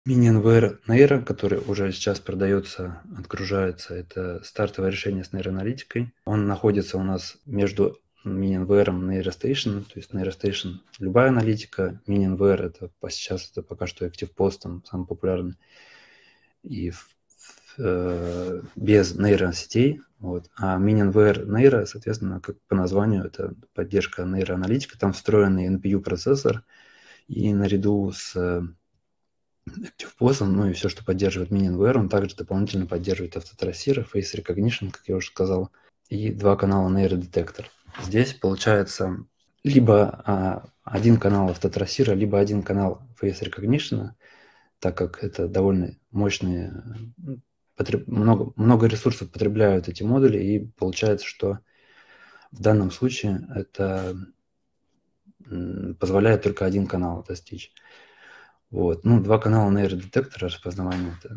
Mini-NVR Neira, который уже сейчас продается, отгружается, это стартовое решение с нейроаналитикой. Он находится у нас между Mini-NVR и NeuroStation. То есть NeuroStation – любая аналитика, Mini-NVR – это сейчас это пока что ActivePost, там, самый популярный. И без нейросетей. Вот. А Mini-NVR Neira, соответственно, как по названию, это поддержка нейроаналитика. Там встроенный NPU-процессор. И наряду с ActivePost, ну и все, что поддерживает Mini-NVR, он также дополнительно поддерживает автотрассиры, Face Recognition, как я уже сказал, и 2 канала нейродетектор. Здесь получается либо один канал автотрассира, либо один канал Face Recognition, так как это довольно мощные, много ресурсов потребляют эти модули, и получается, что в данном случае это позволяет только один канал достичь. Вот. Ну, 2 канала нейродетектора распознавания. Это,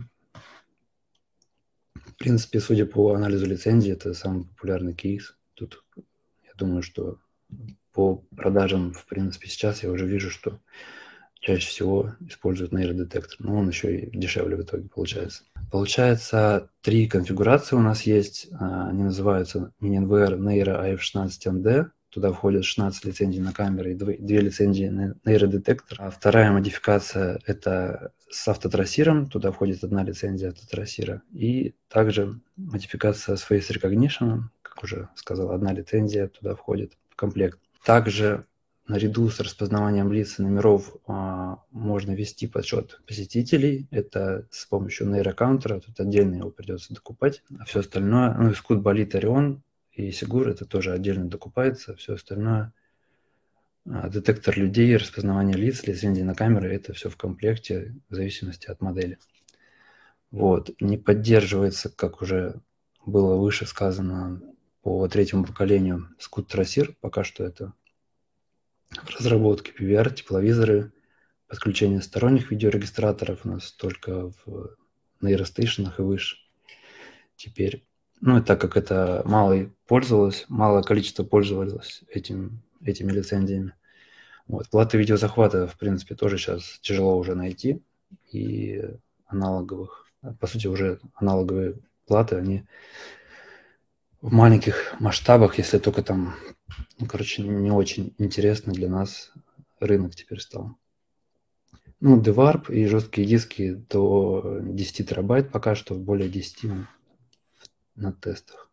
в принципе, судя по анализу лицензии, это самый популярный кейс. Тут, я думаю, что по продажам, в принципе, сейчас я уже вижу, что чаще всего используют нейродетектор, но он еще и дешевле в итоге получается. Получается, 3 конфигурации у нас есть. Они называются Mini-NVR Neira AF16MD. Туда входят 16 лицензий на камеры и 2 лицензии на нейродетектор. А вторая модификация – это с автотрассиром. Туда входит 1 лицензия автотрассира. И также модификация с Face Recognition. Как уже сказал, 1 лицензия туда входит в комплект. Также наряду с распознаванием лиц и номеров можно вести подсчет посетителей. Это с помощью нейрокаунтера. Тут отдельно его придется докупать. А все остальное, ну и Scoot, Bolid, Orion и Сигур, это тоже отдельно докупается. Все остальное, детектор людей, распознавание лиц, лицензии на камеры, это все в комплекте в зависимости от модели. Вот. Не поддерживается, как уже было выше сказано, по 3-му поколению Scoot Tracer. Пока что это в разработке PVR, тепловизоры, подключение сторонних видеорегистраторов у нас только в нейростейшенах и выше. Теперь, ну и так как это малое количество пользовалось этими лицензиями. Вот. Платы видеозахвата, в принципе, тоже сейчас тяжело уже найти. И аналоговых, по сути, уже аналоговые платы, они в маленьких масштабах, если только там, ну, короче, не очень интересно для нас рынок теперь стал. Ну, DeVarp и жесткие диски до 10 терабайт пока что, более 10 на тестах.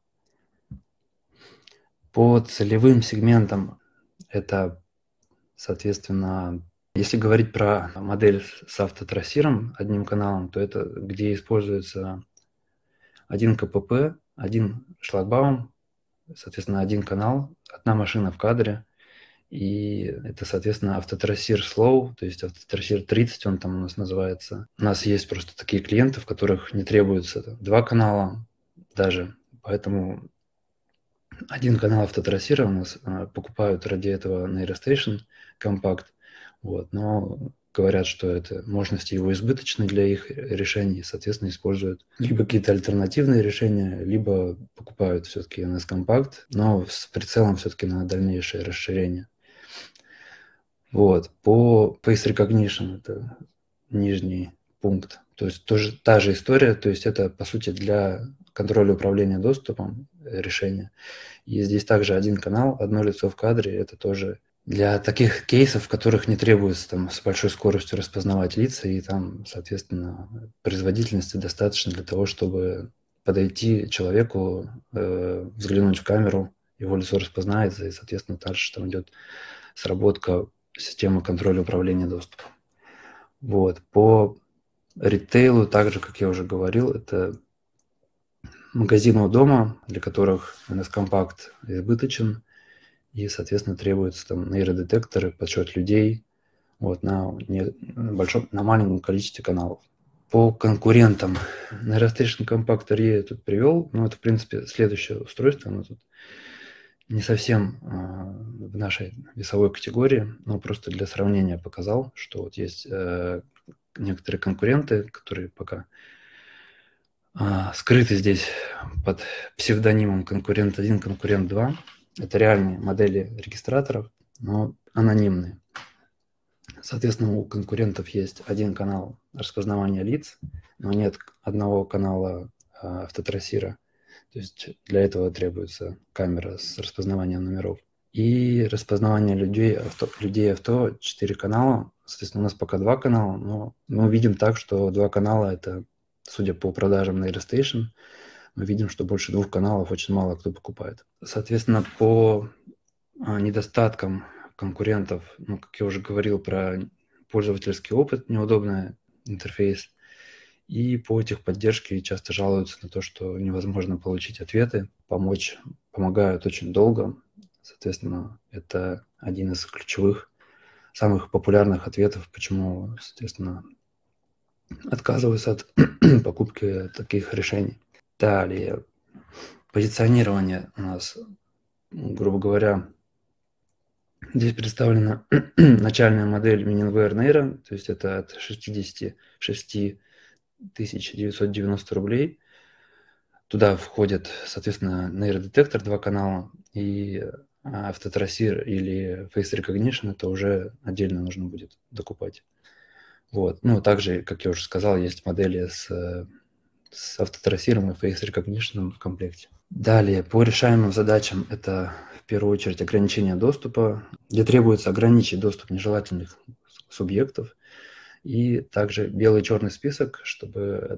По целевым сегментам это, соответственно, если говорить про модель с автотрассиром, 1 каналом, то это где используется 1 КПП, 1 шлагбаум, соответственно, 1 канал, 1 машина в кадре. И это, соответственно, автотрассир Slow, то есть автотрассир 30, он там у нас называется. У нас есть просто такие клиенты, в которых не требуется 2 канала даже, поэтому 1 канал автотрассира у нас покупают ради этого NeuroStation Compact, вот, но говорят, что это мощности его избыточны для их решений, соответственно, используют либо какие-то альтернативные решения, либо покупают все-таки NS Compact, но с прицелом все-таки на дальнейшее расширение. Вот. По Face Recognition это нижний пункт. То есть тоже та же история, то есть это, по сути, для контроля управления доступом решение. И здесь также 1 канал, 1 лицо в кадре. Это тоже для таких кейсов, в которых не требуется там с большой скоростью распознавать лица, и там, соответственно, производительности достаточно для того, чтобы подойти человеку, взглянуть в камеру, его лицо распознается, и, соответственно, дальше там идет сработка системы контроля управления доступом. Вот. По ритейлу, также, как я уже говорил, это магазины у дома, для которых NS Compact избыточен, и, соответственно, требуются там нейродетекторы, подсчет людей вот, на маленьком количестве каналов. По конкурентам NeuroStation Compact RE я тут привел, но это, в принципе, следующее устройство, оно тут не совсем в нашей весовой категории, но просто для сравнения показал, что вот есть некоторые конкуренты, которые пока скрыты здесь под псевдонимом конкурент 1, конкурент 2. Это реальные модели регистраторов, но анонимные. Соответственно, у конкурентов есть 1 канал распознавания лиц, но нет одного канала автотрассира. То есть для этого требуется камера с распознаванием номеров. И распознавание людей авто 4 канала. Соответственно, у нас пока 2 канала, но мы видим так, что 2 канала – это, судя по продажам на AirStation, мы видим, что больше 2 каналов очень мало кто покупает. Соответственно, по недостаткам конкурентов, как я уже говорил про пользовательский опыт, неудобный интерфейс, и по техподдержке часто жалуются на то, что невозможно получить ответы, помогают очень долго. Соответственно, это один из ключевых, самых популярных ответов, почему, соответственно, отказываются от покупки таких решений. Далее, позиционирование у нас, грубо говоря, здесь представлена начальная модель Minenware Naira, то есть это от 66 990 рублей. Туда входит, соответственно, нейродетектор 2 канала и автотрассир или Face Recognition, это уже отдельно нужно будет докупать. Вот. Также, как я уже сказал, есть модели с автотрассиром и Face Recognition в комплекте. Далее, по решаемым задачам это в первую очередь ограничение доступа, где требуется ограничить доступ нежелательных субъектов, и также белый и черный список, чтобы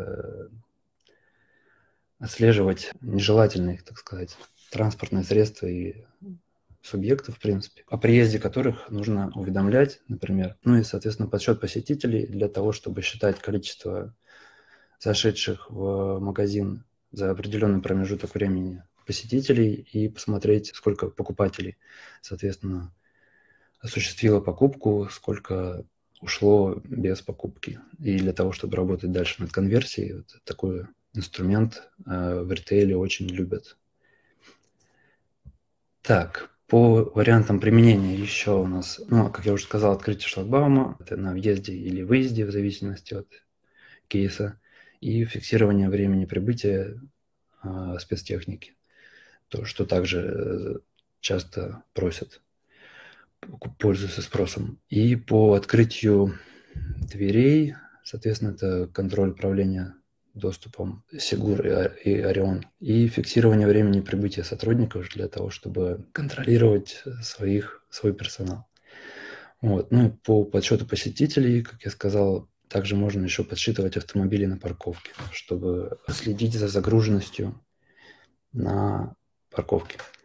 отслеживать нежелательные, так сказать, транспортные средства и субъектов, в принципе, о приезде которых нужно уведомлять, например. И, соответственно, подсчет посетителей для того, чтобы считать количество зашедших в магазин за определенный промежуток времени посетителей и посмотреть, сколько покупателей, соответственно, осуществило покупку, сколько ушло без покупки. И для того, чтобы работать дальше над конверсией, вот такой инструмент в ритейле очень любят. Так, по вариантам применения еще у нас, как я уже сказал, открытие шлагбаума, это на въезде или выезде, в зависимости от кейса, и фиксирование времени прибытия спецтехники, то, что также часто просят, пользуются спросом. И по открытию дверей, соответственно, это контроль управления доступом Сигур и Орион, и фиксирование времени прибытия сотрудников для того, чтобы контролировать свой персонал. Вот. И по подсчету посетителей, как я сказал, также можно еще подсчитывать автомобили на парковке, чтобы следить за загруженностью на парковке.